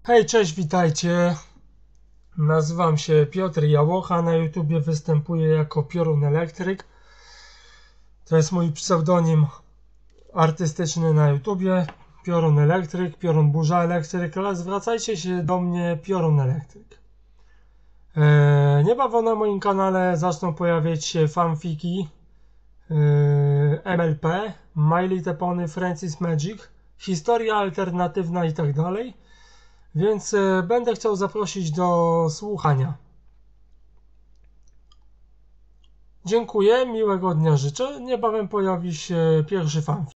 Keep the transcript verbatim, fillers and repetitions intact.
Hej, cześć, witajcie. Nazywam się Piotr Jałocha, na YouTubie występuję jako Piorun Elektryk. To jest mój pseudonim artystyczny na YouTubie. Piorun Elektryk, Piorun Burza Elektryk, ale zwracajcie się do mnie Piorun Elektryk. Eee, niebawem na moim kanale zaczną pojawiać się fanfiki, eee, M L P, My Little Pony, Francis Magic, historia alternatywna i tak dalej. Więc e, będę chciał zaprosić do słuchania. Dziękuję, miłego dnia życzę. Niebawem pojawi się pierwszy fanfic.